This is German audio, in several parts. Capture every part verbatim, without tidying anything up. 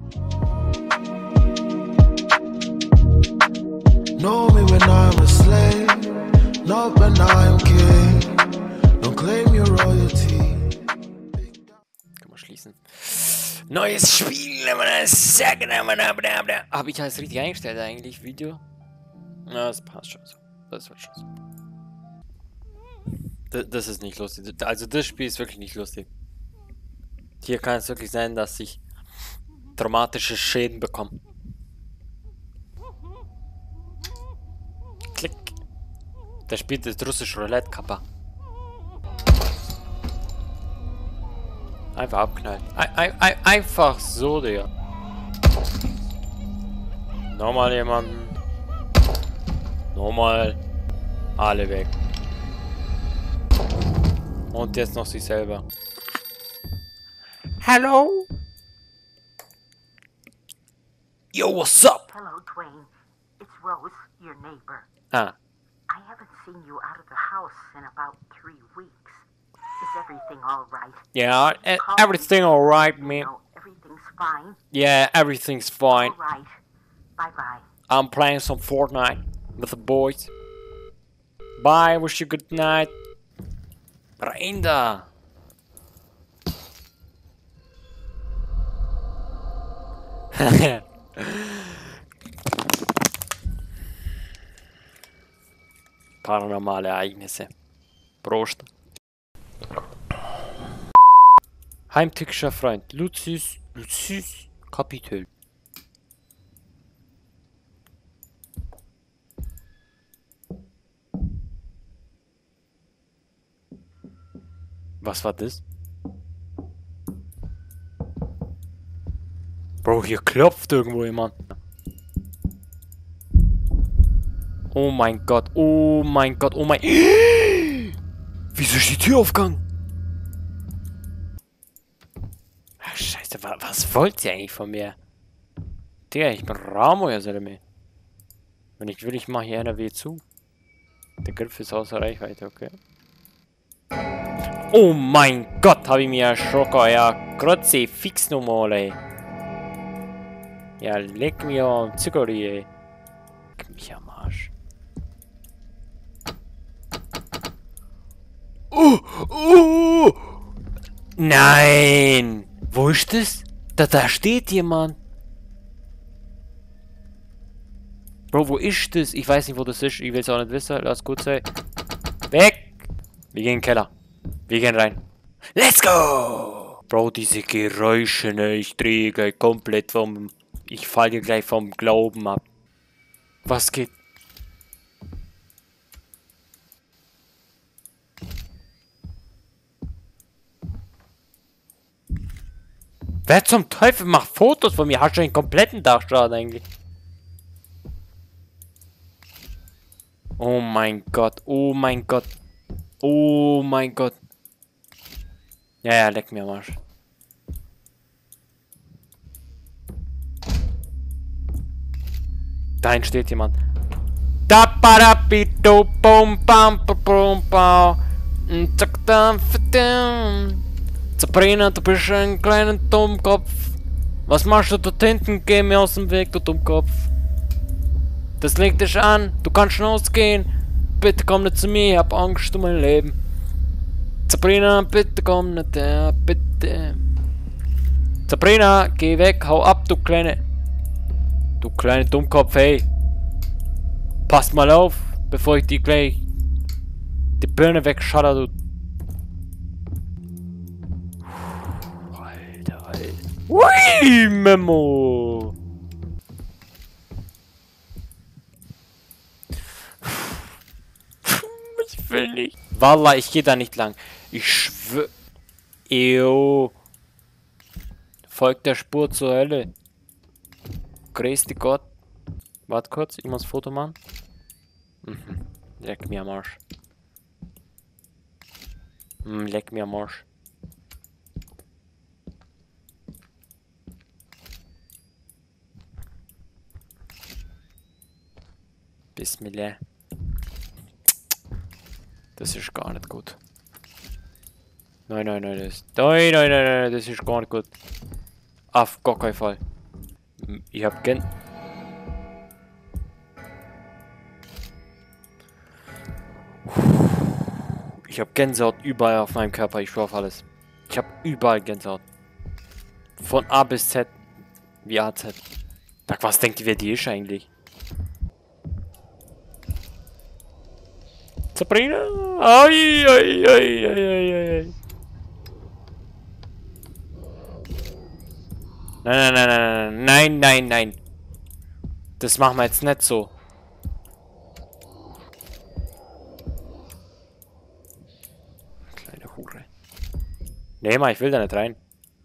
Know me when I'm a slave, not when I'm king. Don't claim your royalty. Kann man schließen. Neues Spiel, habe ich alles richtig eingestellt eigentlich, Video? Na, das passt schon so. Das wird schon so. Das, das ist nicht lustig. Also das Spiel ist wirklich nicht lustig. Hier kann es wirklich sein, dass ich traumatische Schäden bekomme. Klick. Der spielt das russische Roulette, Kappa. Einfach abknallen. Ein, ein, ein, einfach so, Digga. Nochmal jemanden. Nochmal. Alle weg. Und jetzt noch sich selber. Hallo? Yo, what's up? Hello, Dwayne. It's Rose, your neighbor. Ah. I haven't seen you out of the house in about three weeks. Is everything all right? Yeah, e everything alright, man. No, everything's fine. Yeah, everything's fine. All right. Bye-bye. I'm playing some Fortnite with the boys. Bye, wish you good night. Rein da. Paranormale Ereignisse. Prost. Heimtückischer Freund. Lucius. Lucius Kapitel. Was war das? Bro, hier klopft irgendwo jemand. Oh mein Gott, oh mein Gott, oh mein... Wieso ist die Tür aufgegangen? Ach, scheiße, wa was wollt ihr eigentlich von mir? Digga, ich bin Ramo, ja, soll mir. Wenn ich will, ich mache hier einer weh zu. Der Griff ist außer Reichweite, okay. Oh mein Gott, habe ich mir erschrocken, ja. Grotze, fix nochmal, ey. Ja, leck mir am Zuckerli, ey. Leck mich am Arsch. Oh, oh. Nein! Wo ist das? Da, da steht jemand. Bro, wo ist das? Ich weiß nicht, wo das ist. Ich will es auch nicht wissen. Lass gut sein. Weg! Wir gehen in den Keller. Wir gehen rein. Let's go! Bro, diese Geräusche, ne? Ich drehe gleich komplett vom... Ich falle gleich vom Glauben ab. Was geht? Wer zum Teufel macht Fotos von mir? Hast du einen kompletten Dachschaden eigentlich? Oh mein Gott, oh mein Gott. Oh mein Gott. Ja, ja, leck mir am Arsch. Dahin steht jemand. Da ba da bi do bum bam bum bam. Zack da verdammt. Sabrina, du bist ein kleiner Dummkopf. Was machst du dort hinten? Geh mir aus dem Weg, du Dummkopf. Das legt dich an. Du kannst schon ausgehen. Bitte komm nicht zu mir, ich hab Angst um mein Leben. Sabrina, bitte komm nicht her, bitte. Sabrina, geh weg, hau ab, du kleine... Du kleine Dummkopf, hey. Pass mal auf, bevor ich dir gleich die Birne wegschatter, du... Alter, Alter. Ui, Memo! Ich will nicht. Wallah, ich gehe da nicht lang. Ich schwör... Ew. Folgt der Spur zur Hölle. Grüß dich Gott. Warte kurz, ich muss ein Foto machen. Mhm. Leck mir am Arsch. Mhm, leck mir am Arsch. Bismillah. Das ist gar nicht gut. Nein, nein, nein, das... Nein, nein, nein, nein, das ist gar nicht gut. Auf gar keinen Fall. Ich hab Gän... Ich hab Gänsehaut überall auf meinem Körper, ich schwör auf alles. Ich hab überall Gänsehaut. Von A bis Z. Wie A Z. Sag, was denkt ihr, wer die ist eigentlich? Sabrina? Ai, ai, ai, ai, ai, ai. Nein, nein, nein, nein, nein, nein, nein. Das machen wir jetzt nicht so. Kleine Hure. Nee, mal, ich will da nicht rein.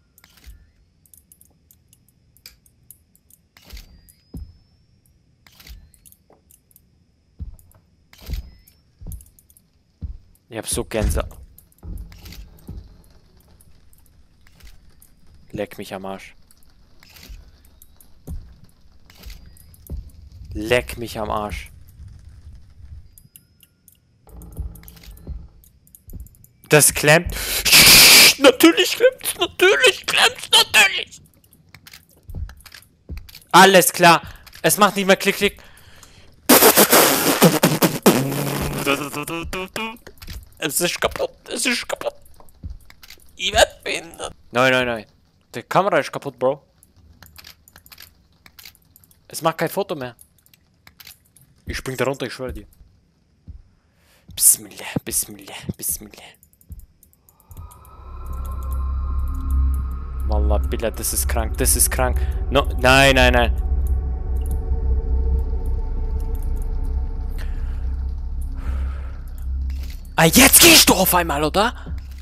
Ich hab so Gänse. Leck mich am Arsch. Leck mich am Arsch. Das klemmt. Natürlich klemmt's, natürlich klemmt's, natürlich. Alles klar. Es macht nicht mehr Klick, Klick. Es ist kaputt, es ist kaputt. Ich werd behindert. Nein, nein, nein. Die Kamera ist kaputt, Bro. Es macht kein Foto mehr. Ich spring da runter, ich schwöre dir. Bismillah, Bismillah, Bismillah. Wallah, Billah, das ist krank, das ist krank. No, nein, nein, nein. Ah, jetzt gehst du auf einmal, oder?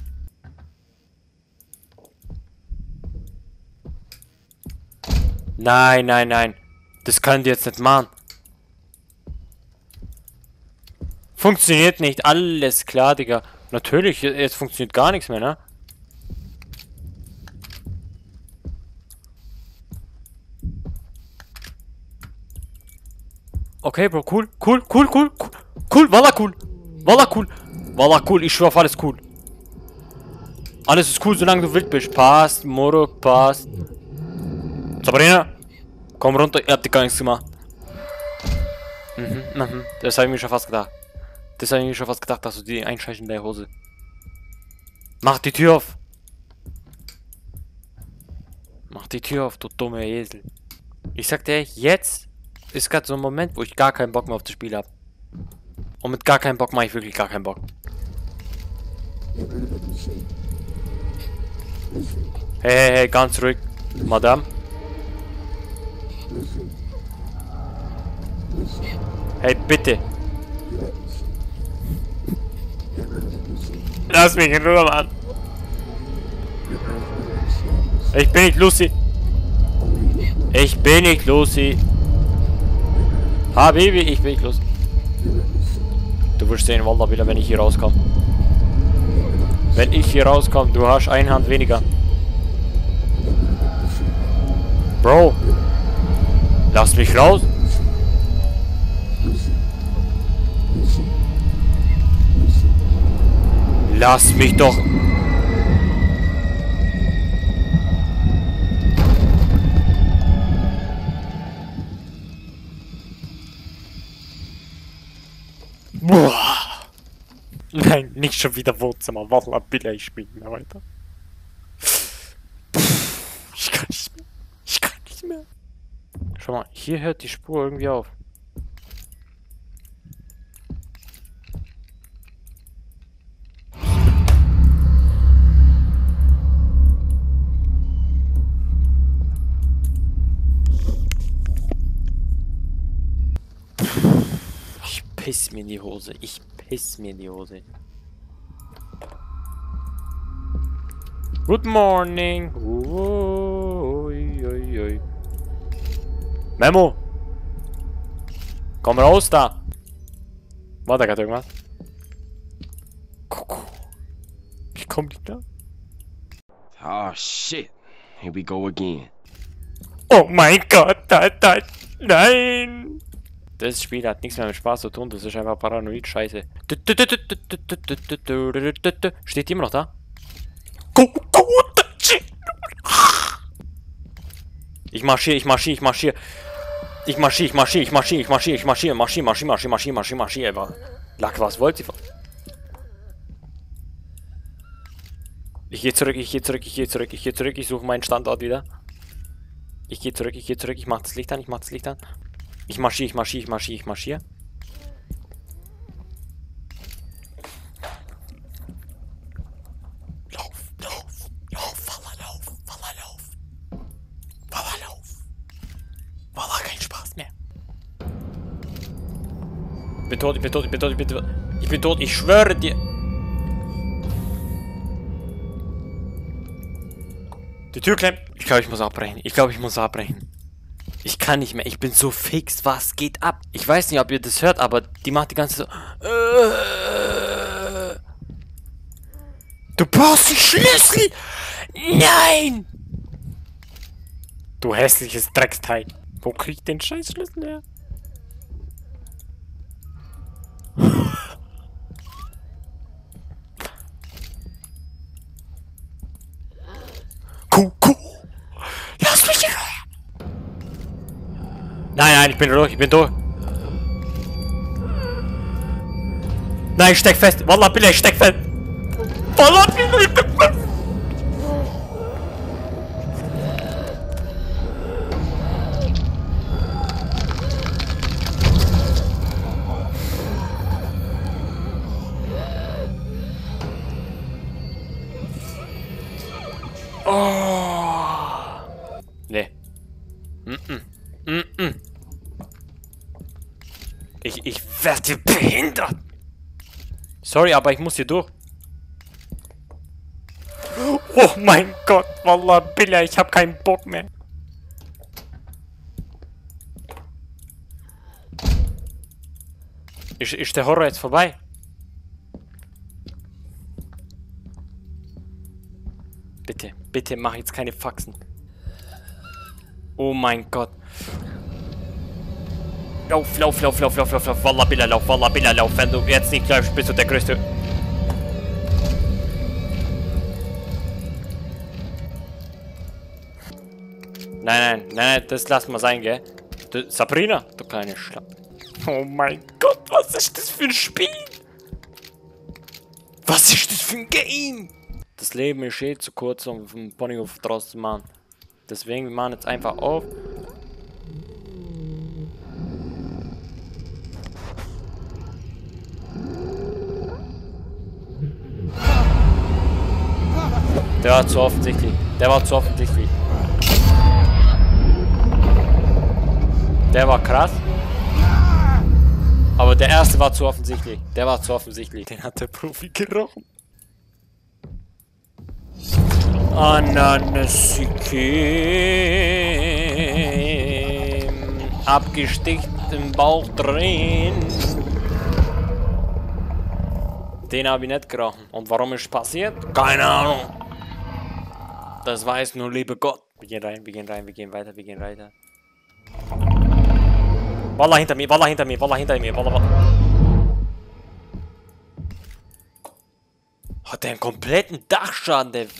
Nein, nein, nein. Das könnt ihr jetzt nicht machen. Funktioniert nicht. Alles klar, Digga. Natürlich, jetzt funktioniert gar nichts mehr, ne? Okay, Bro, cool, cool, cool, cool, cool, cool, Wallah cool, Wallah cool, Wallah cool, ich schwör auf alles cool. Alles ist cool, solange du wild bist. Passt, Morok, passt. Sabrina, komm runter, ihr habt dir gar nichts gemacht. Mhm, mhm, das habe ich mir schon fast gedacht. Das habe ich mir schon fast gedacht, dass du die einscheißt in der Hose. Mach die Tür auf. Mach die Tür auf, du dumme Esel. Ich sag dir, jetzt ist gerade so ein Moment, wo ich gar keinen Bock mehr auf das Spiel habe. Und mit gar keinen Bock mache ich wirklich gar keinen Bock. Hey, hey, hey, ganz ruhig, Madame. Hey, bitte. Lass mich in Ruhe, Mann. Ich bin nicht Lucy. Ich bin nicht Lucy. Habibi, ich bin nicht Lucy. Du wirst sehen, Wallah, wieder, wenn ich hier rauskomme. Wenn ich hier rauskomme, du hast eine Hand weniger. Bro. Lass mich raus. Lass mich doch. Boah. Nein, nicht schon wieder Wohnzimmer. Wallah, Billah, ich spiele nicht mehr weiter. Ich kann nicht mehr. Ich kann nicht mehr. Schau mal, hier hört die Spur irgendwie auf. Ich piss mir in die Hose. Ich piss mir in die Hose. Good morning. Ui, ui, ui. Memo. Komm raus da. Warte, gerade irgendwas. Kuckuck. Ich komm nicht da. Oh shit. Here we go again. Oh mein Gott, da, da, nein. Das Spiel hat nichts mehr mit Spaß zu tun, das ist einfach paranoid scheiße. Steht die immer noch da? Ich marschiere, ich marschiere, ich marschiere. Ich marschiere, ich marschiere, ich marschiere, ich marschiere, ich marschiere, marschiere, marschiere, marschiere, marschiere, marschiere, marschiere, marschiere. Lack, was wollt ihr? Ich gehe zurück, ich gehe zurück, ich gehe zurück, ich gehe zurück, ich suche meinen Standort wieder. Ich gehe zurück, ich gehe zurück, ich mach das Licht an, ich mach das Licht an. Ich marschiere, ich marschiere, ich marschiere, ich marschiere. Lauf, lauf, lauf, Walla, lauf, Walla, lauf. Walla, lauf. Walla, kein Spaß mehr. Ich bin tot, ich bin tot, ich bin tot, ich bin tot. Ich bin tot, ich schwöre dir. Die Tür klemmt. Ich glaube, ich muss abbrechen. Ich glaube, ich muss abbrechen. Ich kann nicht mehr. Ich bin so fix. Was geht ab? Ich weiß nicht, ob ihr das hört, aber die macht die ganze so. Du brauchst den Schlüssel! Nein! Du hässliches Drecksteil. Wo krieg ich den scheiß Schlüssel her? Kuckuck! Lass mich in Ruhe! Nein, nein, ich bin durch, ich bin durch. Nein, ich steck fest. Wallah, Billah, ich steck fest. Wallah, Billah, ich steck fest. Oh. Nee. Mm -mm. Mm -mm. Ich, ich werde behindert. Sorry, aber ich muss hier durch. Oh mein Gott, Wallah, Billah, ich hab keinen Bock mehr. Ist, ist der Horror jetzt vorbei? Bitte, bitte, mach jetzt keine Faxen. Oh mein Gott. Lauf, lauf, lauf, lauf, lauf, lauf, lauf, Wallah, Billah, lauf, Wallah, Billah, lauf. Wenn du jetzt nicht läufst, bist du der Größte. Nein, nein, nein, nein, das lassen wir sein, gell? Du, Sabrina, du kleine Schlapp. Oh mein Gott, was ist das für ein Spiel? Was ist das für ein Game? Das Leben ist eh zu kurz, um vom Ponyhof draus zu machen. Deswegen, wir machen jetzt einfach auf. Der war zu offensichtlich. Der war zu offensichtlich. Der war krass. Aber der erste war zu offensichtlich. Der war zu offensichtlich. Den hat der Profi gerochen. Ananasikim. Abgesticht im Bauch drin. Den habe ich nicht gerochen. Und warum ist passiert? Keine Ahnung. Das weiß nur liebe Gott. Wir gehen rein, wir gehen rein, wir gehen weiter, wir gehen weiter. Wallah hinter mir, Wallah hinter mir, Wallah hinter mir, Wallah, Wallah. Hat der einen kompletten Dachschaden, der...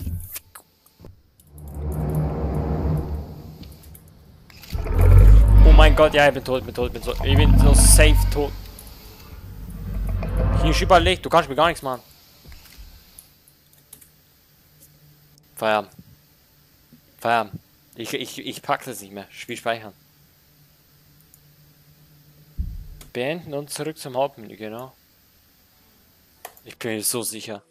Oh mein Gott, ja, ich bin tot, ich bin tot, ich bin so, ich bin so safe tot. Hier ist überall Licht, du kannst mir gar nichts machen. Feierabend. Feierabend. Ich, ich, ich pack das nicht mehr. Spiel speichern. Beenden und zurück zum Hauptmenü, genau. Ich bin mir so sicher.